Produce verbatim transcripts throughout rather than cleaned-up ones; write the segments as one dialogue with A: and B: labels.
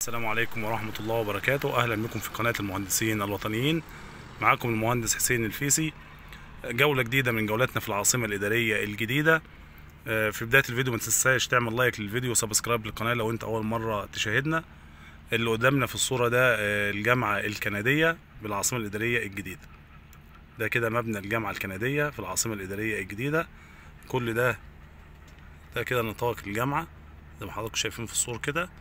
A: السلام عليكم ورحمة الله وبركاته. أهلا بكم في قناة المهندسين الوطنيين. معكم المهندس حسين الفيسي. جولة جديدة من جولاتنا في العاصمة الإدارية الجديدة. في بداية الفيديو ما تنساش تعمل لايك للفيديو وسبسكرايب للقناة لو أنت أول مرة تشاهدنا. اللي قدامنا في الصورة ده الجامعة الكندية بالعاصمة الإدارية الجديدة. ده كده مبنى الجامعة الكندية في العاصمة الإدارية الجديدة. كل ده ده كده نطاق الجامعة زي ما حضراتكم شايفين في الصورة كده.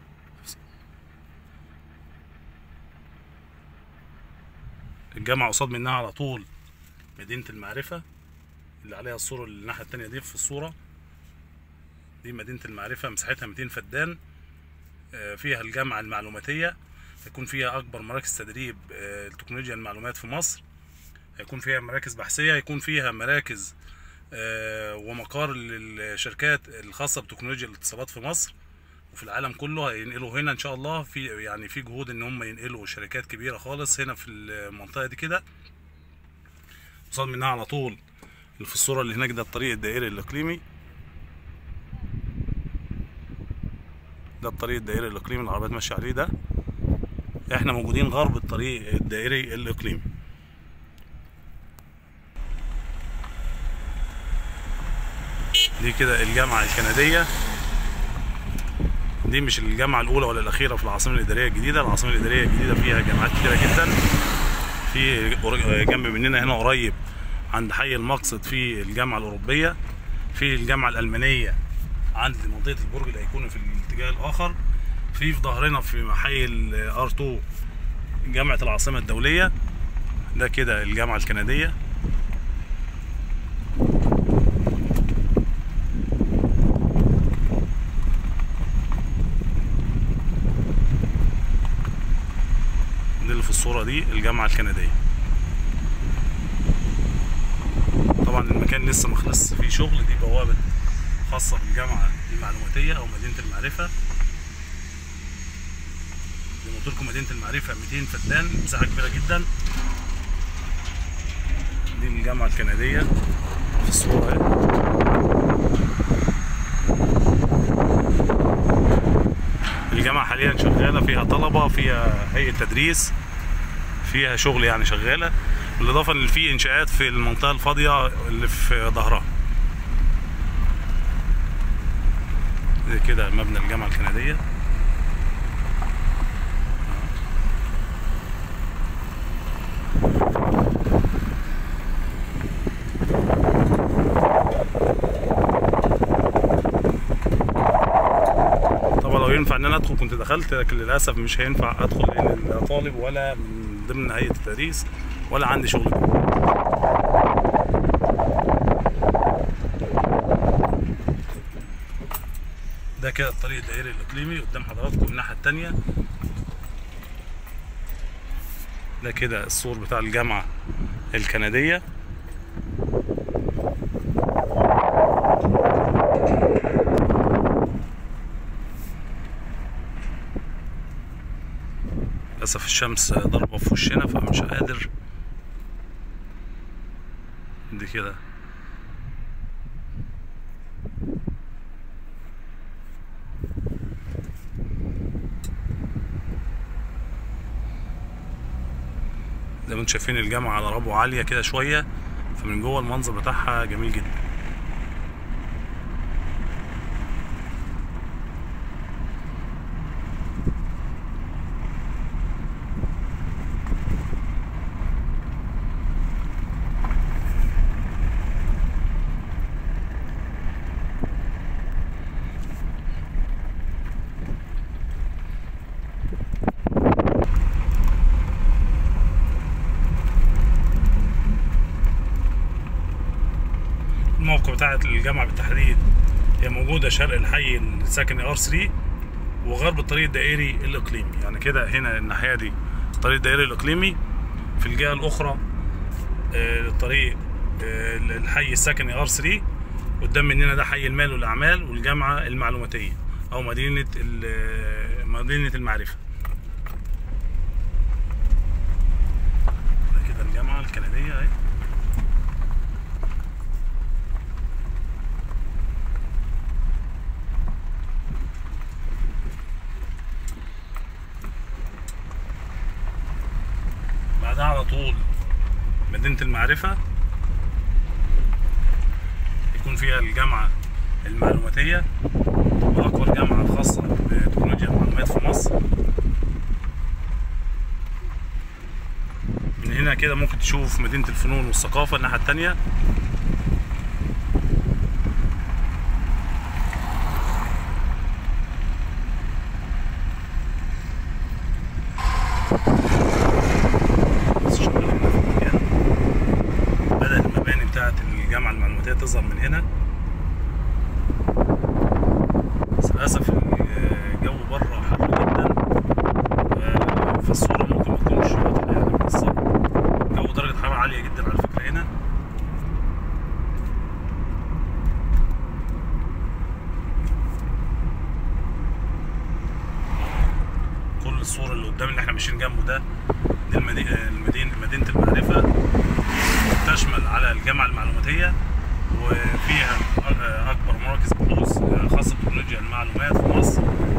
A: الجامعة قصاد منها على طول مدينة المعرفة اللي عليها الصورة اللي الناحية التانية دي في الصورة دي مدينة المعرفة، مساحتها مئتين فدان. فيها الجامعة المعلوماتية، هيكون فيها أكبر مراكز تدريب لتكنولوجيا المعلومات في مصر. هيكون فيها مراكز بحثية، هيكون فيها مراكز ومقار للشركات الخاصة بتكنولوجيا الاتصالات في مصر وفي العالم كله. هينقلوا هنا ان شاء الله، في يعني في جهود ان هم ينقلوا شركات كبيره خالص هنا في المنطقه دي كده. قصاد منها على طول اللي في الصوره اللي هناك ده الطريق الدائري الاقليمي. ده الطريق الدائري الاقليمي اللي العربيات ماشيه عليه ده. احنا موجودين غرب الطريق الدائري الاقليمي. دي كده الجامعه الكنديه. دي مش الجامعة الأولى ولا الأخيرة في العاصمة الإدارية الجديدة. العاصمة الإدارية الجديدة فيها جامعات كتيرة جدا. في جنب مننا هنا قريب عند حي المقصد في الجامعة الأوروبية، في الجامعة الألمانية عند منطقة البرج الأيقوني في الاتجاه الآخر. في في ظهرنا في حي الار اتنين جامعة العاصمة الدولية. ده كده الجامعة الكندية. اللي في الصورة دي الجامعة الكندية. طبعا المكان لسه مخلصش فيه شغل. دي بوابة خاصة بالجامعة المعلوماتية أو مدينة المعرفة. زي ما قلت لكم مدينة المعرفة مئتين فدان، مساحة كبيرة جدا. دي الجامعة الكندية في الصورة اهي. الجامعة حاليا شغالة، فيها طلبة، فيها هيئة تدريس، فيها شغل يعني شغالة، بالإضافة إن في إنشاءات في المنطقة الفاضية اللي في ظهرها. زي كده مبنى الجامعة الكندية. طبعا لو ينفع إن أنا أدخل كنت دخلت، لكن للأسف مش هينفع أدخل لأن لا طالب ولا من ضمن هيئة التدريس ولا عندي شغل جوه. ده كده الطريق الدائري الاقليمي قدام حضراتكم الناحيه التانيه. ده كده السور بتاع الجامعه الكنديه. للاسف الشمس ضربه في وشنا فمش قادر. دي كده زي ما انتم شايفين الجامعة على ربوة عالية كده شوية، فمن جوه المنظر بتاعها جميل جدا. الموقع بتاعة الجامعة بالتحديد هي موجودة شرق الحي السكني ار تلاتة وغرب الطريق الدائري الإقليمي. يعني كده هنا الناحية دي الطريق الدائري الإقليمي، في الجهة الأخرى الطريق الحي السكني ار تلاتة. قدام مننا ده حي المال والأعمال والجامعة المعلوماتية أو مدينة مدينة المعرفة. ده كده الجامعة الكندية اهي. بعدها على طول مدينة المعرفة، يكون فيها الجامعة المعلوماتية وأكبر جامعة خاصة بتكنولوجيا المعلومات في مصر. من هنا كده ممكن تشوف مدينة الفنون والثقافة الناحية التانية. بدأت المباني بتاعت الجامعة المعلوماتية تظهر من هنا، بس للأسف الجو بره حر جدا، في الصورة ممكن ما تكونش واضحة يعني بالظبط. الجو درجة حرارة عالية جدا على فكرة هنا. كل الصورة اللي قدام اللي احنا ماشيين جنبه ده دي المدينة المدينة مدينة المعرفة، تشمل على الجامعة المعلوماتية وفيها أكبر مراكز بحوث خاصة بتكنولوجيا المعلومات في مصر.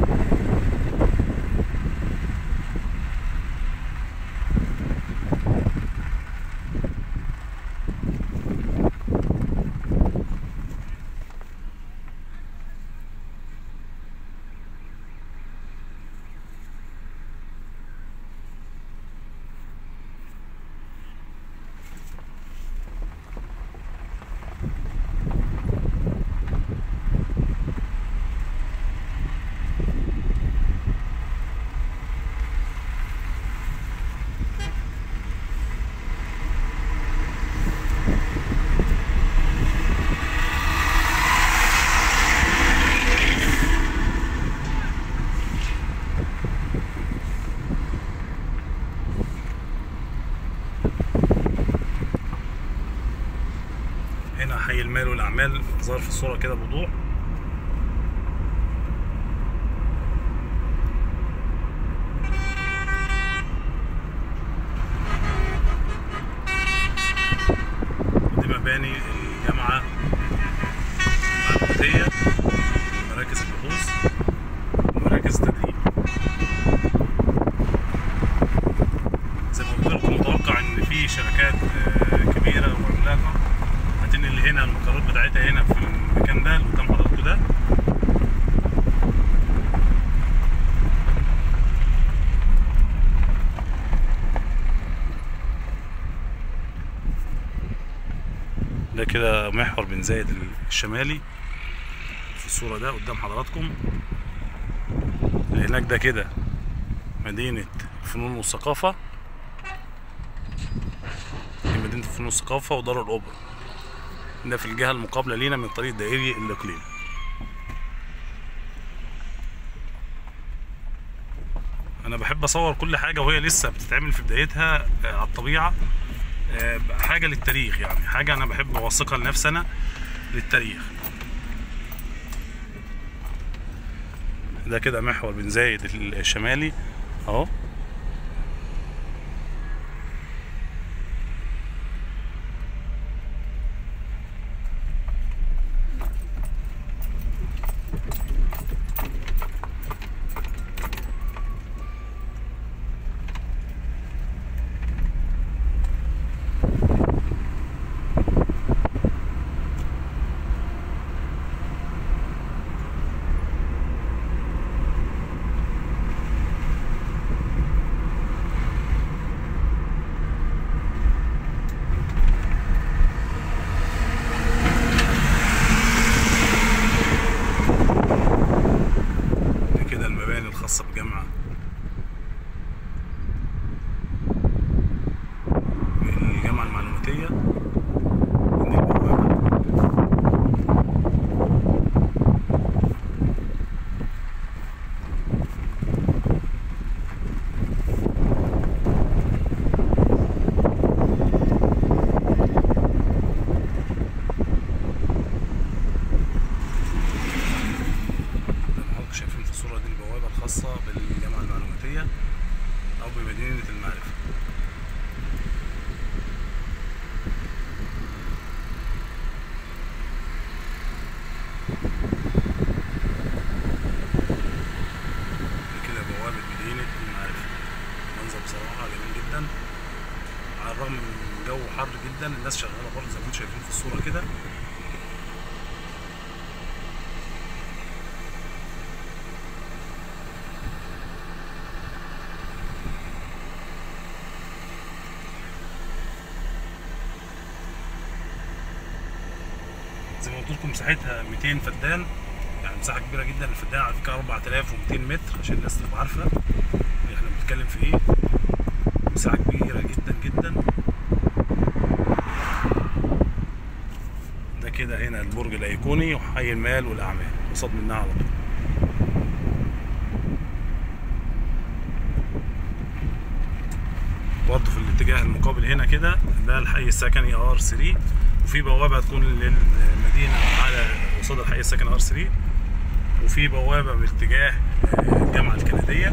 A: هنا حي المال والأعمال ظهر في الصورة كده بوضوح. ودي مباني الجامعة المعلوماتية، مراكز البحوث ومراكز التدريب. زي ما قلت لكم متوقع إن في شركات كبيرة وعملاقة هتنقل هنا المقرات بتاعتها هنا في المكان ده اللي قدام حضراتكم ده. ده كده محور بن زايد الشمالي في الصورة ده قدام حضراتكم. اللي هناك ده كده مدينة الفنون والثقافة، دي مدينة الفنون والثقافة ودار الأوبرا، ده في الجهة المقابلة لينا من الطريق الدائري الإقليمي. أنا بحب أصور كل حاجة وهي لسه بتتعمل في بدايتها على الطبيعة، حاجة للتاريخ يعني، حاجة أنا بحب أوثقها لنفسي أنا للتاريخ. ده كده محور بن زايد الشمالي أهو. الخاصة بجامعة الجامعة المعلوماتية. شايفين في الصورة دي البوابة الخاصة بالجامعة المعلوماتية أو بمدينة المعرفة. دي كده بوابة مدينة المعرفة، منظر بصراحة جميل جدا. على الرغم من الجو حر جدا الناس شغاله برضه زي ما انتم شايفين في الصوره كده. زي ما قلت لكم مساحتها مئتين فدان، يعني مساحه كبيره جدا. الفدان على فكره أربعة آلاف ومئتين متر عشان الناس تبقى عارفه احنا بنتكلم في ايه. مساحه كبيره جدا جدا. ده كده هنا البرج الايقوني وحي المال والاعمال قصاد منها على طول. برضه في الاتجاه المقابل هنا كده ده الحي السكني ار ثلاثة، وفي بوابه هتكون للمدينه على قصاد الحي السكني ار ثلاثة، وفي بوابه باتجاه الجامعه الكنديه.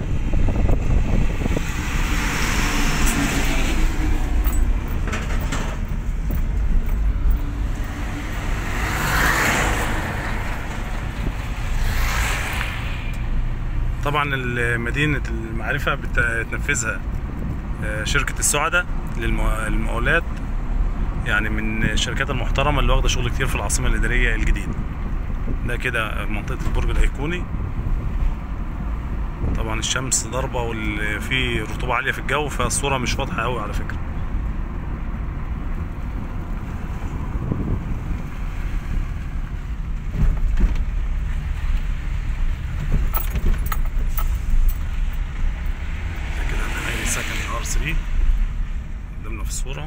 A: طبعا مدينه المعرفه بتنفذها شركه السعداء للمقاولات، يعني من الشركات المحترمه اللي واخده شغل كتير في العاصمه الاداريه الجديده. ده كده منطقه البرج الايقوني. طبعا الشمس ضاربه وفي رطوبه عاليه في الجو فالصوره مش واضحه قوي على فكره. ده كده الحي السكني ار ثلاثة قدامنا في الصوره.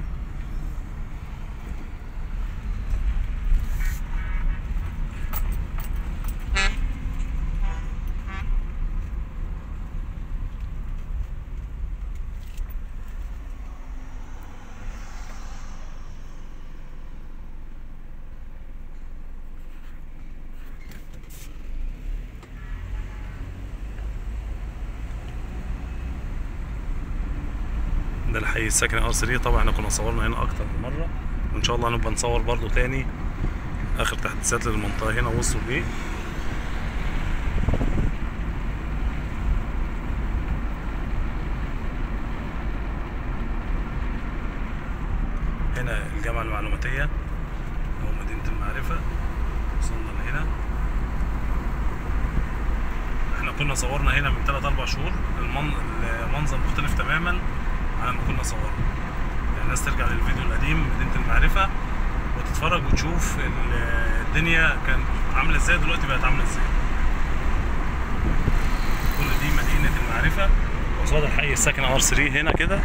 A: ده الحي السكني ار ثلاثة. طبعا احنا كنا صورنا هنا اكتر من مره، وان شاء الله هنبقى نصور برضو تاني اخر تحديثات للمنطقه هنا وصلوا لايه. هنا الجامعه المعلوماتيه او مدينه المعرفه. وصلنا لهنا. احنا كنا صورنا هنا من ثلاثة أربعة شهور. المنظر مختلف تماما على ما كنا صورنا. يعني الناس ترجع للفيديو القديم مدينة المعرفة وتتفرج وتشوف الدنيا كانت عاملة ازاي دلوقتي بقت عاملة ازاي. كل دي مدينة المعرفة قصاد الحي السكني ار ثلاثة هنا كده.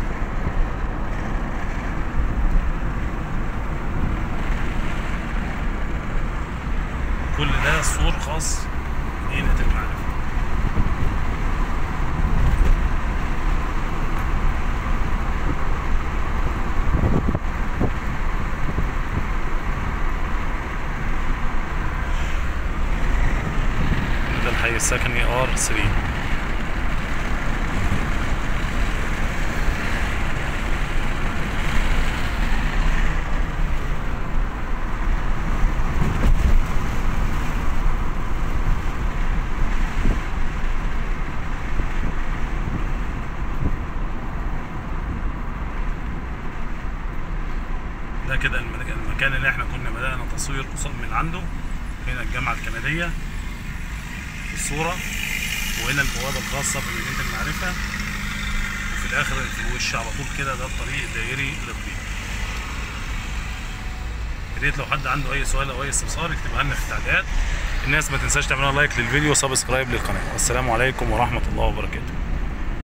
A: كل ده سور خاص مدينة المعرفة. ده الحي السكني ار ثلاثة. ده كده المكان اللي احنا كنا بدأنا تصوير قصاد من عنده. هنا الجامعة الكندية في الصورة، وهنا البوابة الخاصة بمدينة المعرفة، وفي الآخر في الوش على طول كده ده الطريق الدائري للطريق. يا ريت لو حد عنده أي سؤال أو أي استفسار يكتبها لنا في التعليقات. الناس ما تنساش تعملوا لايك للفيديو وسبسكرايب للقناة. والسلام عليكم ورحمة الله وبركاته.